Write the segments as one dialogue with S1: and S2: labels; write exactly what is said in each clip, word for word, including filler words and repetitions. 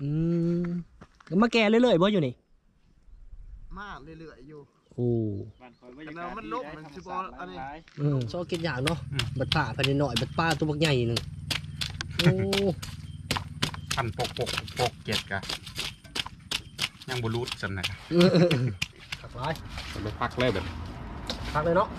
S1: อืมแล้วมาแก่เรื่อยๆบ่อยู่นี่
S2: มาเรื่อยๆอยู่
S1: โอ้
S2: แล้วมันลบมันสิบอลอันนี้
S1: อืมชอบกินอย่างเนาะบัดป่าพันหน่อยบัดป้าตัวบักใหญ่หนึ่งโอ้
S3: พันปกปกปกเกียดกะยังบรูดสำนัก
S1: ขับร้อย
S3: ไปพักเลยแบบ
S1: พักเลยเนาะ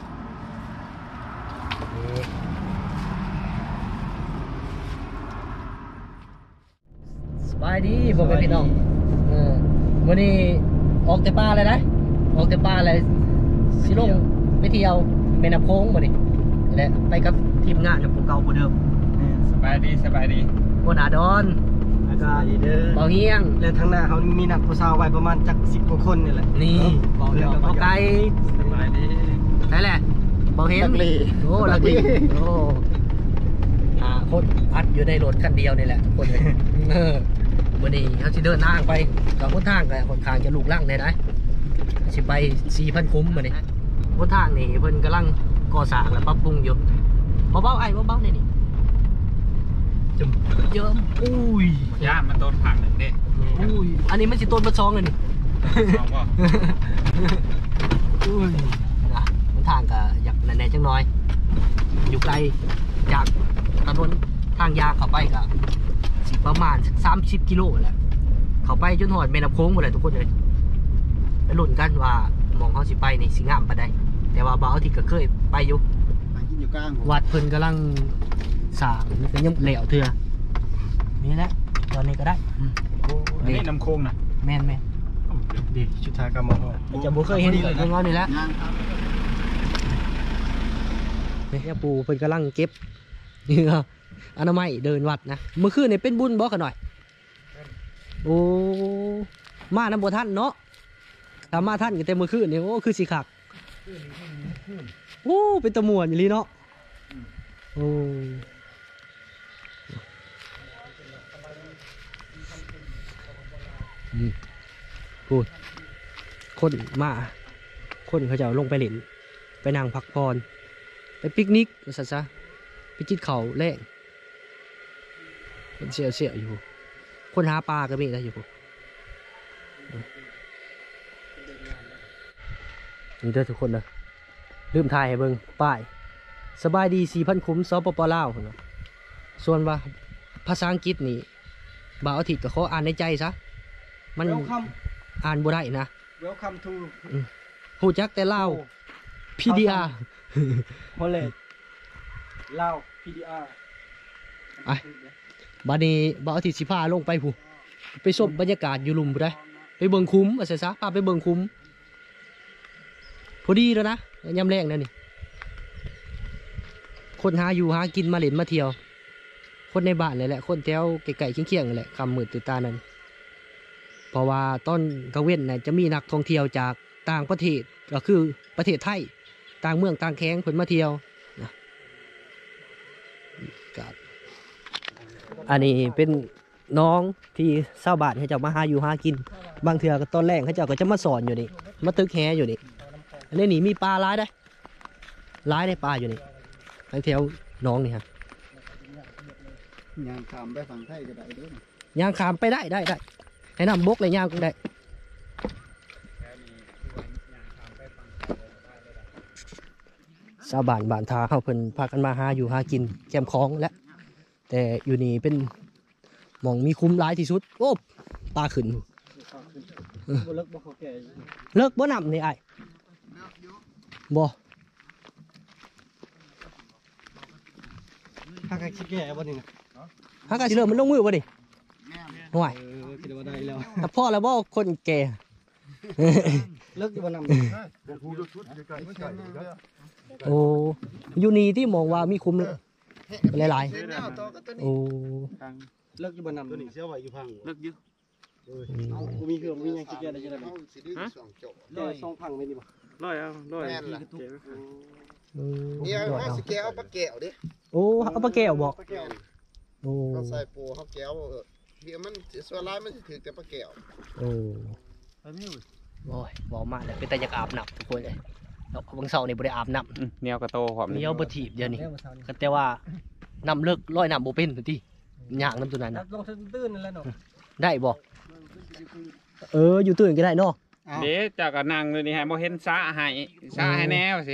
S1: สบายดีผมเป็นพี่น้องวันนี้ออกแต่ป่าเลยนะออกแต่ป่าเลยสิลงไปเที่ยวแม่น้ำโค้งวันนี้และไปกับทีมงานกับผมเก่าคนเดิม
S3: สบายดีสบายดี
S1: บนอาดอน
S2: แล้วก็อีเด้อ
S1: เบาเฮียง
S2: แล้วทางหน้าเขามีนักผู้สาวไว้ประมาณจักสิบกว่าคนนี่แหละ
S1: นี่เบาเฮียงเบาไกล
S2: สบายดี
S1: ใช่แหละเบาเฮียงโอ้ลักลีโอ้อ่าคนอัดอยู่ในรถคันเดียวนี่แหละทุกคนเลยวันนี้เขาจะเดินทางไปกับคนทางกับคนทางจะลูกล่างได้ไหมสิไปสี่พันคุ้มมาเนี่ยคนทางนี่เพิ่นกำลังก่อสร้างและปรับปรุงอยู่เบาๆไอ้เบาๆนี่นี่จุ่มเยิ้มอุ้ย
S3: ย่ามันต้นผักหนึ่งเด้
S1: อุ้ยอันนี้มันสิต้นมะซองเลยนี่
S3: ซองป่ะ
S1: อุ้ยนะคนทางก็อยากแน่ๆจังน้อยอยู่ไกลจากถนนทางยางเข้าไปก็สิประมาณสามสิบกิโลแหละเข้าไปจนหอดแม่น้ำโค้งหมดเลยทุกคนเลยไปลุ้นกันว่ามองเขาสิไปในสิงามปะได้แต่ว่าบ่าวที่ก็เคยไปอยู่วัดเพิ่นกำลังสร้างนี่ก็ยังเหลวเถื่อนี่แหละตอนนี้ก็ได้
S3: นี่น้ำโค้งนะ
S1: แม่นแม่
S2: ดีชุดทากรรม
S1: จะบ่เคยเห็นเลยเงานี่แหละเนี่ยปูเพิ่นกำลังเก็บนี่อนามัยเดินวัดนะเมื่อคืนนี่เป็นบุญบอกกันหน่อยโอ้มาน้ำบัวท่านเนาะตามมาท่านกันเต็มเมื่อคืนนี่โอ้คือสีขักโอ้เป็นตะมวนอย่างนี้เนาะโอ้พูดคนมาคนเขาจะลงไปเล่นไปนั่งพักผ่อนไปปิกนิกซะซะไปกินข้าวแล่เสียเสียอยู่คนหาปลาก็มีนะอยู่นี่เด้อทุกคนนะลืมถ่ายให้เบิ่งป้ายสบายดีสี่พันคุ้มซอปปลาวส่วนว่าภาษาอังกฤษนี่บ่าวอาทิตย์ก็ขออ่านในใจซะมันอ่านบ่ได้นะ
S2: Welcome to
S1: ฮู้จักแต่ลาว พี ดี อาร์
S2: ฮอลแลนด์ลาว พี ดี อาร์
S1: ไอ้บัดนี้บ่าวอาทิตย์สิพาลงไปผู้ไปชมบรรยากาศอยู่ลุ่มผู้ใดไปเบิ่งคุ้มว่าซั่นซะพาไปเบิ่งคุ้มพอดีแล้วนะยามแรงนั่นนี่คนหาอยู่หากินมาเล่นมาเที่ยวคนในบ้านนี่แหละคนแถวไกลๆเคียงๆนั่นแหละคำมืดตื่นตานั่นเพราะว่าตอนกลางเว้นน่ะจะมีนักท่องเที่ยวจากต่างประเทศก็คือประเทศไทยต่างเมืองต่างแข้งเพิ่นมาเที่ยวนะอันนี้เป็นน้องที่ชาวบ้านเขาจะมาหาอยู่หากินบางเทื่อก็ตอนแรกเขาเจ้าก็จะมาสอนอยู่นี่มาตึกแฮอยู่นี่อันนี้นี่มีปลาร้ายได้ร้ายได้ปลาอยู่นี่ทางแถวน้องนี่ฮะ
S2: ยางขามไปฝั่งไทยก็ได้ด้วย
S1: ยางขามไปได้ได้ได้ให้นำบกเลยยางก็ได้ชาวบ้านบ้านทาเขาเพิ่นพากันมาหาอยู่หากินแคมป์คลองและแต่อยู่นี่เป็นมองมีคุ้มร้ายที่สุดโอ้ปลาขึ้น
S2: เลิกบ่เขาแก่
S1: เลิกบ่นำนี่ไอ้บ่
S2: ถ้าใครคิดแก่บ่นี่นะ
S1: ถ้าใครสิเริ่มมันลงมือบ่ดิห่วย
S2: คิดว่าได้แล้ว
S1: ถ้าพ่อแล้วบ่คนแก่
S2: เลิกอยู่บ่นำ
S1: โอ้อยู่นี่ที่มองว่ามีคุ้มหลายๆโอ้
S2: เลิกอยู่บ่นำตัวนี้เสียไว้อยู่พังเลิกอยู่เอากูมีเครื่องมีหยังคิดแก่ได้จังได๋ฮะร้อยสองพังไม่ดีบ่ร้อยเอาร้อย
S4: นี่เอาสิแก้วเอาปลาแก้วดิ
S1: โอ้เอาปลาแก้วบ่โอ้
S4: เขาใส่ปูเขาแก้วเดี๋ยวมันส่วนร้ายมันจะถือแต่ปลาแก้ว
S1: โอ้โอ้ยบอกมาเลยเป็นแต่อยากอาบน้ำทุกคนเลยเราบางเสาร์นี่บ่ได้อาบน้ำ
S3: เนียวกระโตความ
S1: เนียวบะถีบเดี๋ยวนี้แต่ว่าน้ำเลิกร้อยน้ำโบเป็นทีย่างน้ำตัวนั้นนะ
S2: ลงตื้นนั่นแหละเนาะ
S1: ได้บ่เอออยู่ตื่นก็ได้เนาะ
S3: เดี๋ยวเจากนั่งเลยนี่ฮะบ่เห็นซะให้ซะให้แน่สิ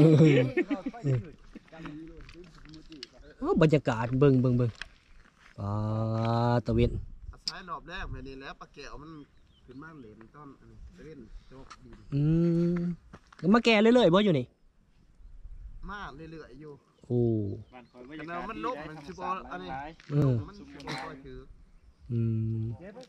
S1: เออบรรยากาศเบิ่งเบิ่งเบิ่งปลาตะเวน
S4: สายรอบแรกไปนี่แล้วปลาแก้วมันขึ้นมาเหลนต้นอันนี้เว้นโจกดิน
S1: อืมแล้วมาแก่เรื่อยๆบ่อยู่นี่
S4: มาเรื่อยๆอยู่
S1: โอ้
S4: แต่แนวมันลบมันสิบออันนี้
S1: เออ
S4: มันสิบอคือ
S1: อืม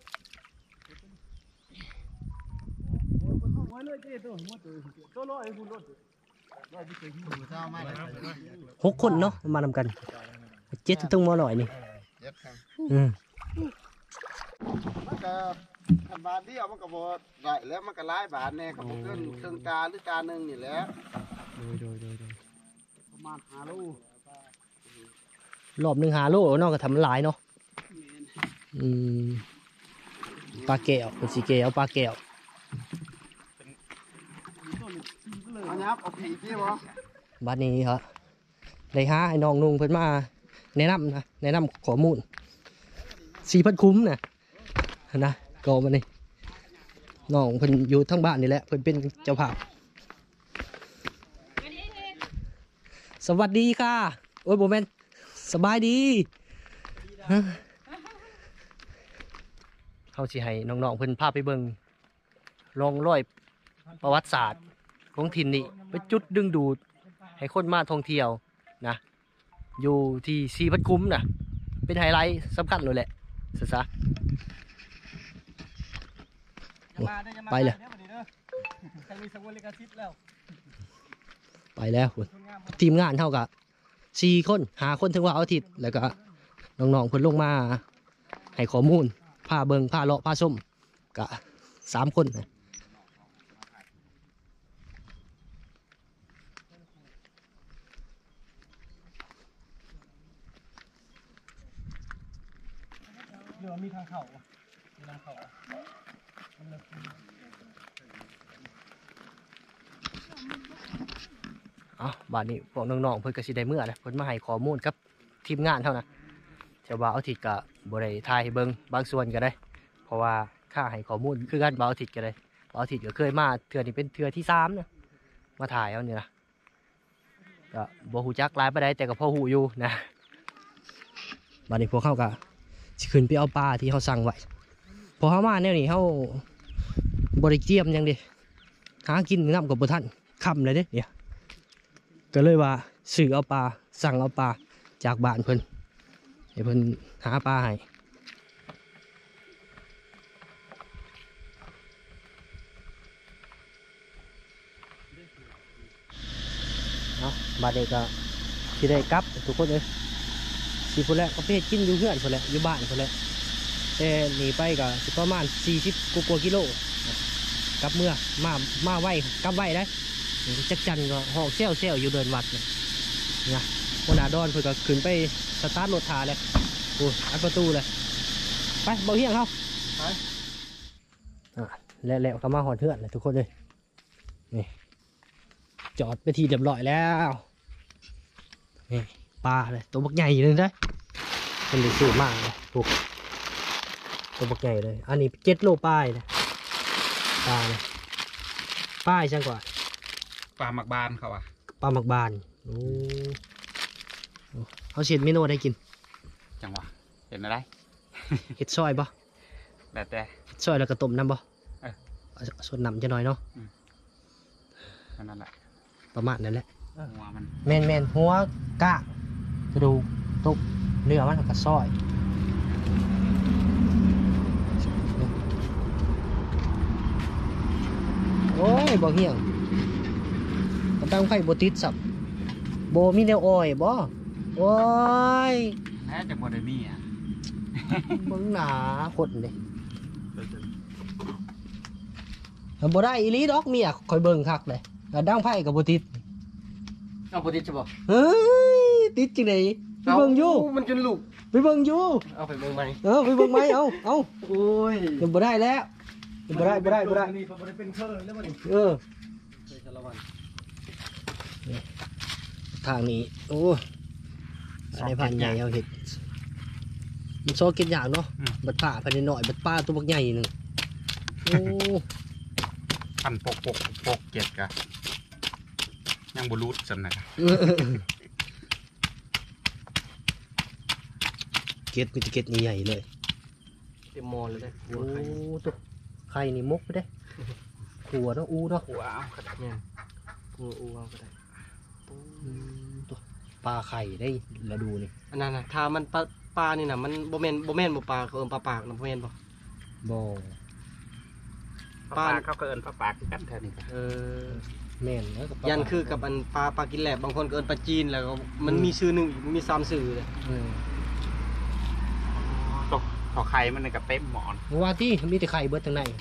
S1: หกคนเนาะมานำกันเจ็ดตึงมาหน่อยนี่
S4: เย็ดครับ
S1: อืม
S4: มันก็คันบาทเดียวมันก็บ่ได้แล้วมันก็หลายบาทแน่ก็บ่เกินครึ่งกาหรือกาหนึงนี่แหละ
S1: โดยโดยโดย
S4: ประมาณห้าโล
S1: รอบหนึ่งหาโลเนาะก็ทำหลายเนาะอืมปลาแก้วเป็นสีแก้วปลาแก้ว
S4: เอายับเอาผีที่บ่
S1: บ้านนี้ครับได้หาให้น้องนุ่งเพิ่นมาแนะนำนะแนะนำข้อมูลสี่พันคุ้มนะนะก็มานี่น้องเพิ่นอยู่ทั้งบ้านนี่แหละเพิ่นเป็นเจ้าภาพสวัสดีค่ะโอ้ยโบแมนสบายดีฮะเขาสิให้น้องๆเพิ่นพาไปเบิ่งร่องรอยประวัติศาสตร์ของถิ่นนี่เป็นจุดดึงดูดให้คนมาท่องเที่ยวนะอยู่ที่สีพันคุ้มนะเป็นไฮไลท์สำคัญเลยแหละสุดซะไปเลยไปแล้วคุณทีมงานเท่ากับสี่คนหาคนถึงว่าเอาทิตย์แล้วก็น้องๆเพิ่นลงมาให้ข้อมูลผ้าเบิงผ้าเลาะผ้าส้มกะสามคนนะ
S2: เดี๋ยวมีทางเข่ามีทางเข่า
S1: อ๋อบ้านนี้พวกน้องๆเพิ่นก็สิได้เมื่อนะเพิ่นมาให้ข้อมูลกับทีมงานเท่านะเจ้าบ่าวอาทิตย์ก็บ่ได้ถ่ายให้เบิ่งบางส่วนก็ได้เพราะว่าค่าให้ข้อมูลคือกันบ่าวอาทิตย์ก็ได้บ่าวอาทิตย์ก็เคยมาเทื่อนี้เป็นเทื่อที่สามนะมาถ่ายเอานี่นะก็บ่ฮู้จักหลายปานใดแต่ก็พอฮู้อยู่นะบ้านนี้พวกเขาก็สิขึ้นไปเอาปลาที่เขาสั่งไว้พอเขามาแนวนี้เขาบริเตรียมหยังดิหากินน้ำกับบุท่านคำเลยเด้เนี่ยก็เลยว่าสื่อเอาปลาสั่งเอาปลาจากบ้านเพิ่นให้เพิ่นหาปลาให้เนาะบาดเด็กก็ที่ได้กลับทุกคนเลยสี่คนแรกก็ไปกินอยู่เพื่อนคนแรกอยู่บ้านคนแรกแต่หนีไปก็ประมาณสี่สิบกว่ากิโลกลับเมื่อมามาไหวกลับไหวได้จักจันก็ห้องเซลเซลอยู่เดินวัดเนี่ยนะวันหนาดอนเพื่อก็ขึ้นไปสตาร์ทรถทาเลยโอ้อัดประตูเลยไปเบาเฮียงเขาไปอ่ะแล้วแล้วก็มาหอดเพื่อนเลยทุกคนเลยนี่จอดไปทีเรียบร้อยแล้วนี่ปลาเลยตัวบักใหญ่เลยได้มันได้สูงมากเลยพวกตัวบักใหญ่เลยอันนี้เจ็ดโลป้ายนะปลาเลยป้ายช่างกว่า
S3: ปลาหมักบานเขาอ่ะ
S1: ปลาหมักบานโอ้เขาเช็ดเมนูได้กิน
S3: จังหวะเห็นอะไร
S1: เห็ดซอยปะ
S3: แต่แต่
S1: เห็ดซอยแล้วก็ต้มน้ำปะ
S3: เออ
S1: เอาส่วนน้ำจะหน่อยเนาะ
S3: นั่นแหละ
S1: ประมาณนั้นแหละ
S3: หัวมัน
S1: แมนแมนหัวกะกระดูกตุกเนื้อมันก็ซอยโอ้ยบ่เหี้ยงมันตั้งไฟบ่ติดสับโบมีแนวอ้อยบ่โอ้ย
S3: แท้จากบอดมี่อ่ะ
S1: เบิ่งหนาคนเลยบ่ได้อีหลีดอกเมียคอยเบิ่งคักเลยแล้วดังไฟกับบ่ติด
S2: เอาปติดใช่ป่ะ
S1: เฮ้ยติดจังได๋ไปเบิ่งอยู่
S2: มันจนลูก
S1: ไปเบิ่งอยู่
S2: เอาไปเบิ่งไหม
S1: เออไปเบิ่งไหมเอาเอา
S2: โอ้ย
S1: เดี๋ยวบ่ได้แล้วเดี๋ยวบ่ได้บ่ได้บ่ได้
S2: นี่บ่ได้เป็นเครื่องแล้วมันนี่
S1: เออ
S2: เคยสารวัตร
S1: ทางนี้โอ้อะไรพันใหญ่เอาเห็ดมันโซกินอย่างเนาะบัดป่าภายในหน่อยบัดป้าตัวบักใหญ่หนึ่งโอ้
S3: พันปกปกปกเจ็ดกะยังบรูดสำนัก
S1: เก็ดมีแต่เก็ดใหญ่ๆเลย
S2: เต็มมอเลยได้
S1: โอ้ตัวไข่นี่มกไปได้ขัวเนาะอูเนาะ
S2: หัวเอาขนาดนี้หัวอูเอาก็ได้
S1: ตัวปลาไข่ได้แล้วดูนี่
S2: อันนั้นนะถ้ามันปลาปลานี่นะมันโบแมนโบแมนโบปลาเขาเอิ้นปลาปากนะโบแมนบ่
S1: บ่
S3: ปลาเขาก็เอินปลาปากกันแทนนี่
S2: เออ
S1: แม่นแล้วกับปลา
S2: ยันคือกับอันปลาปลากินแหลบบางคนก็เอิ้นปลาจีนแล้วก็มันมีชื่อหนึ่งมีสามชื่อเลย
S1: เออ
S3: ตกขอไข่มันในกระเต็มหมอน
S1: ว่าที่มีแต่ไข่เบิดทางใน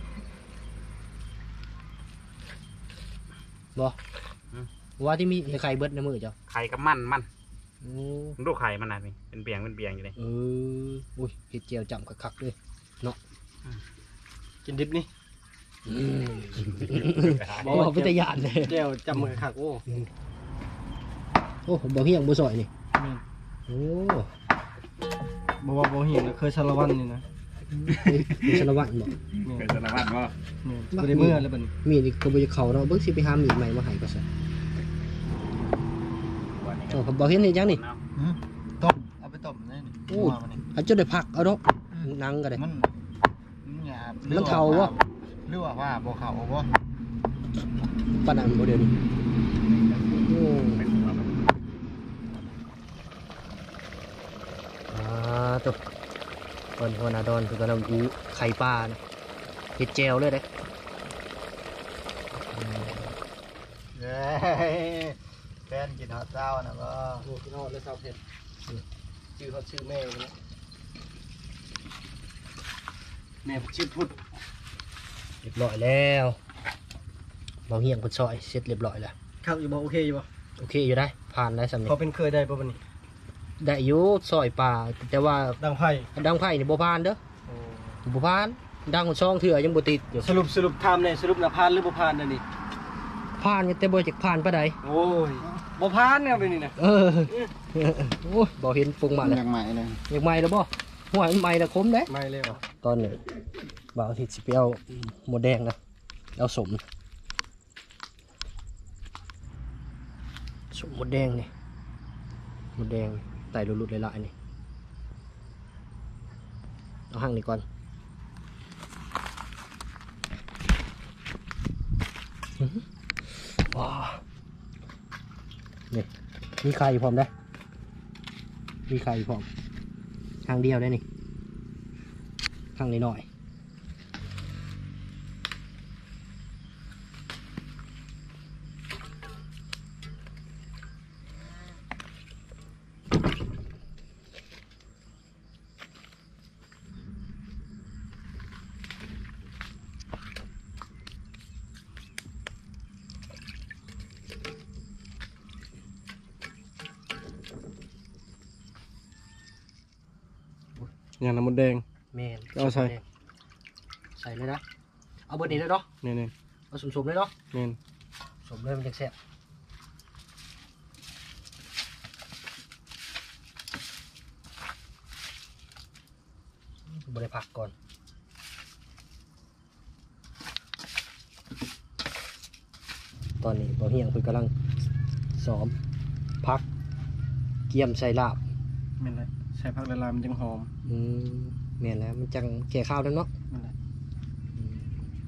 S1: บ่ว่าที่มีแต่ไข่เบิดในมือเจ้า
S3: ไข่กับมันมัน
S1: โอ้
S3: ดูไข่มันนะนี่เป็นเบียงเป็นเบียงอยู่เลย
S1: เอออุ้ยเห็ดเจียวจำคักๆเลยเนาะ
S2: กินดิบนี่
S1: อืมบอกว่าเป็นตะยานเลย
S2: เดี๋ยวจำมือขักโอ้
S1: โอ้บ่เฮียงบ่ซอยนี่โอ้
S2: บ่ว่าบ่เห็นเคยชาละวันนี่นะ
S1: มีสารวัตรบ่
S3: เป็นสารวัตรว่า
S2: บ่ได้เมื่อแล้วบัดนี้
S1: มีนี่ก็บ่จะเข้าเนาะเบิ่งสิไปหามีดใหม่มาให้ก็ซะโอ้บ่เห็นเฮ็ดหยังนี่
S4: ต้มเอาไปต้มนี่นี่
S1: โอ้อาจจะได้พักเอาเนาะหนังก็ได้
S4: มันมันหยาบ
S1: มันเฒ่าบ่
S4: หรือว่าว่าบ่เฒ่าบ่
S1: ปานนั้นบ่เดี๋ยวนี้โอ้อ่าตัวเพิ่นหัวหน้าดอนคือกำลังอูไข่ปลาเนี่ยเฮ็ดแจ่วเลยเด้
S4: เย้แฟนกินฮอดเจ้านะบ่
S2: โอ้พี่น้องเลยชาวเพชรชื่อเขาชื่อแม่เลยนะแม่ชื่อพุทธ
S1: เรียบร้อยแล้วเบาเฮียงเพิ่นซอยเสร็จเรียบร้อยแล้ว
S2: ครับอยู่บ่โอเคอยู่บ่
S1: โอเคอยู่ได้ผ่านได้สำเร็จ
S2: เขาเป็นเคยได้ป่ะบัดนี้
S1: ได้อยู่ซอยปลาแต่ว่า
S2: ดังไพ่
S1: ดังไผ่นี่บ่ผ่านเด้อบ่ผ่านดังช่องเถื่อยังบ่ติดอยู่
S2: สรุปสรุปไทม์เนี่ยสรุปนะผ่านหรือบ่ผ่านนั่นนี่
S1: ผ่านอยู่แต่บ่จักผ่านปานใด
S2: โอ้ยบ่ผ่านเนี่ยเป็นนี่นะ
S1: เออโอ้ยบ่เห็นปรุงมาแล้ว
S4: ยังใหม่เลย
S1: อยากใหม่แล้วบ่หัวมันใหม่แล้วคมเด้
S2: ไม่เลยเหรอ
S1: ตอนนี้บ่าวอาทิตย์สิไปเอาหมดแดงนะเอาสมสมหมดแดงนี่หมดแดงไต่ลุดๆหลายๆนี่เอาหั่งนี่ก่อนว้านี่มีไข่พร้อมได้มีไข่พร้อมทางเดียวได้นี่ทางนี้หน่อย
S2: อย่างน้ำมันแดง
S1: แมน
S2: เอาใส่
S1: ใส่เลยนะเอาเบอร์นี้เลยเนาะ
S2: นี่นี่
S1: เอาสมๆเลยเนาะ
S2: นี่
S1: สมเลยมันจะแซ่บบริผักก่อนตอนนี้บ่เฮียงคือกำลังซ้อมพักเกี่ยมใส่ลาบ
S2: นี่แหละใส่ผักละลายมันจังหอม
S1: อืมแม่นแล้วมันจังแก่ข้าวแล้วเนาะ
S2: นั่นแหละ
S1: อืม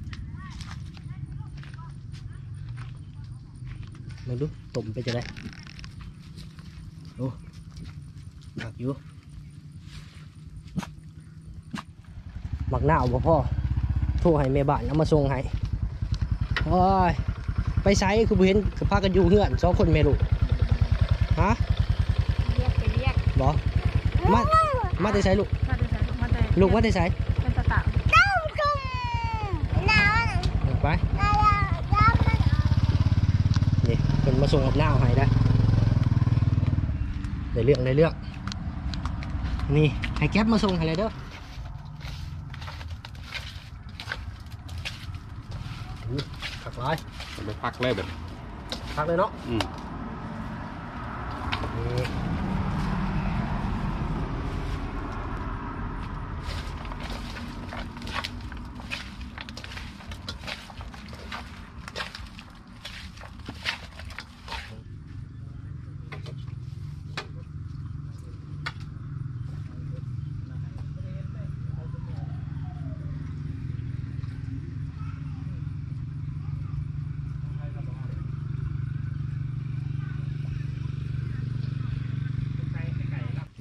S1: มาดูต้มไปจะได้โอ้ผักอยู่หมักหน้าวบ่พ่อโทรให้แม่บ้านเอามาส่งให้โอ้ยไปไสคือบ่เห็นคือพากันอยู่เฮือนสองคนแม่ลูกฮะ
S5: เรียกไปเรียก
S1: บ่มามาแต่ไสลูก
S5: มาแต่ใส่มาแต่
S1: ลูกมาแต่ไส
S5: เป็นตะตะ
S1: ไปนี่เป็นมาส่งกับหน้าให้ได้ได้เรื่องได้เรื่องนี่ให้แก๊ปมาส่งให้เลยเด้ออู้ขักร้าย
S3: ไปพักเลยแบบ
S1: พักเลยเนาะ
S3: อืม
S1: นี่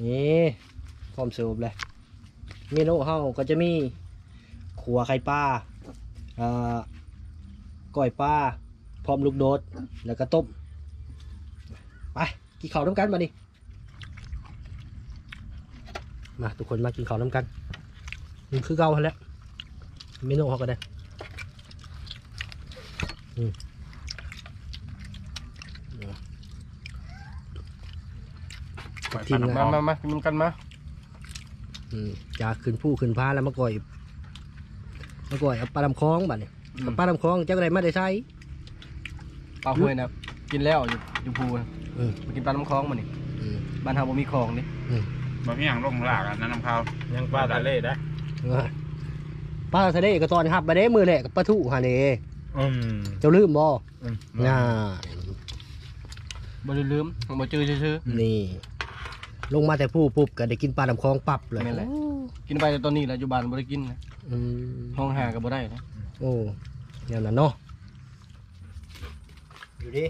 S1: นี่พร้อมเสิร์ฟเลยเมนูเฮาก็จะมีขัวไข่ปลาอ่าก้อยปลาพร้อมลูกโดดแล้วก็ต้มไปกินข้าวน้ำกันมาดิมาทุกคนมากินข้าวน้ำกันนี่คือเก่าแล้วเมนูเขาก็ได้อืม ทีมงาน
S2: มามามากินกันมา
S1: อืมจากขึ้นผู้ขึ้นพาแล้วมาก่อยมาก่อยเอาปลาดำคล้องบัดนี่ปลาดำคล้องเจ้าอะไรไม่ได้ใช้
S2: ปลาห้วยนะกินแล้วอยู่อยู่ภูนะ
S1: เออ
S2: มากินปลาน้ำคลองมานี่
S1: อืม
S2: บ้านเฮาบ่มีคลองนี่
S3: บะหมี่อย่างลงหลากอันนั้นน้ำข้าวยังปลาทะเลได้
S1: ปลาทะเลก็ตอนครับมาเด้มือแหละกับปลาทูฮะนี่
S3: อืม
S1: เจ้าลืมบ่
S3: อืม
S1: น่า
S2: บ่ได้ลืมบ่เจอซื่อ
S1: นี่ ลงมาแต่ผู้ปุ๊บก็ได้กินปลาดำคล้องปั๊บเลย
S2: ๆแม่นแหละกินไปแต่ตอนนี้แหละอยู่บ้านบ่ได้กินนะ
S1: อืม
S2: ห้องหาก็บ่ได้นะ
S1: โอ้เดี๋ยวนั้นเนาะอยู่ดิ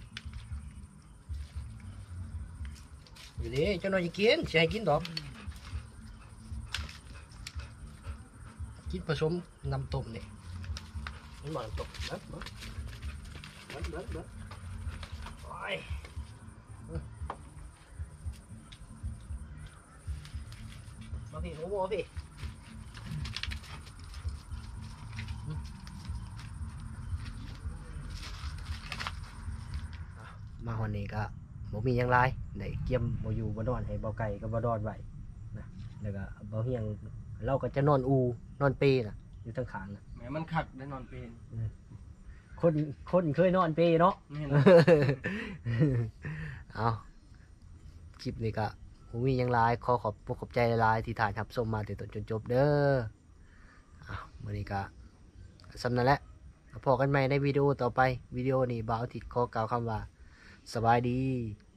S1: อยู่ดิเจ้าน้อยจะกินจะให้กินดอกกินผสมน้ำต้มนี่มันบ่น้ำต้มเบิ้ลเบิ้ลเบิ้ลเบิ้ลเบิ้ลโอ้ยมาพี่โอ้โหพี่มาวันนี้ก็บ่มีหยังไรได้เกี่ยมบ่อยู่บ่นอนให้เบาไก่ก็บ่ดอนไว้นะแล้วก็เบาเฮียงเราก็จะนอนอูนอนเปน่ะอยู่ทางขางน่ะ
S2: แม่มันคักได้นอนเป็น
S1: คนคนเคยนอนเปเนาะ
S2: นี่นะ
S1: เอาคลิปนี้ก็ผมมีหยังไรขอขอบขอบใจหลายที่ถ่ายทับชมมาแต่ต้นจนจบเด้อเอาวันนี้ก็สำนั้นแหละพอกันใหม่ในวิดีโอต่อไปวิดีโอนี้บ่าวอาทิตย์ขอกล่าวคำว่าสบายดี